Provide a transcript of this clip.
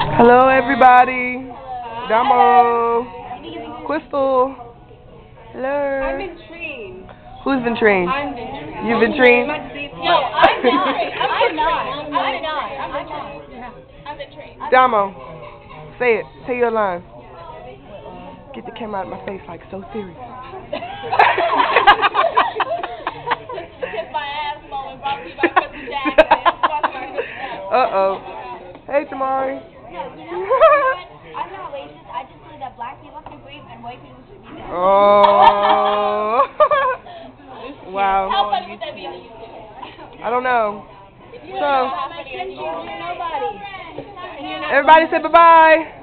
Hello, everybody. Damo. Crystal. Hello. I've been trained. Who's been trained? I've been trained. You've been trained? No, I'm been trained. Damo. Say it. Say your line. Get the camera out of my face like so serious. Kiss my ass moment brought to you by Crystal Jackson. Uh-oh. Hey, Tamari. No, you know what? I'm not racist. I just believe that black people should grieve and white people should be dead. Oh. Wow. How funny would that be on YouTube? I don't know. So, Nobody. everybody say bye-bye.